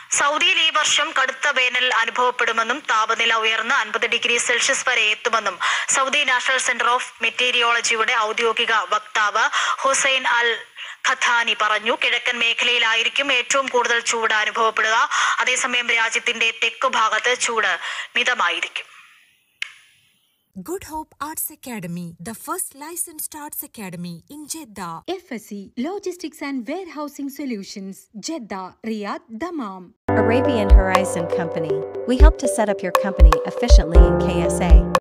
സൗദിയിൽ ഈ വർഷം കടുത്ത വേനൽ അനുഭവപ്പെടുമെന്നും താപനില ഉയർന്ന് 50 ഡിഗ്രി സെൽഷ്യസ് വരെ എത്തുമെന്നും സൗദി നാഷണൽ സെന്റർ ഓഫ് മെറ്റീരിയോളജിയുടെ ഔദ്യോഗിക വക്താവ് ഹുസൈൻ അൽ ഖത്താനി പറഞ്ഞു. കിഴക്കൻ മേഖലയിലായിരിക്കും ഏറ്റവും കൂടുതൽ ചൂട് അനുഭവപ്പെടുക. അതേസമയം രാജ്യത്തിന്റെ തെക്കുഭാഗത്ത് ചൂട് മിതമായിരിക്കും. Good Hope Arts Academy, the first licensed arts academy in Jeddah. FSC, Logistics and Warehousing Solutions, Jeddah, Riyadh, Dammam. Arabian Horizon Company. We help to set up your company efficiently in KSA.